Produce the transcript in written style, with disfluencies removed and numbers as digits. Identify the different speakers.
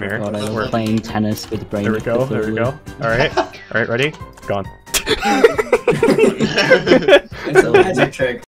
Speaker 1: Mirror.
Speaker 2: God, I love playing tennis with Brain
Speaker 1: There we
Speaker 2: of
Speaker 1: go,
Speaker 2: Cthulhu.
Speaker 1: there we go. Alright, ready? Gone.
Speaker 3: It's a magic trick.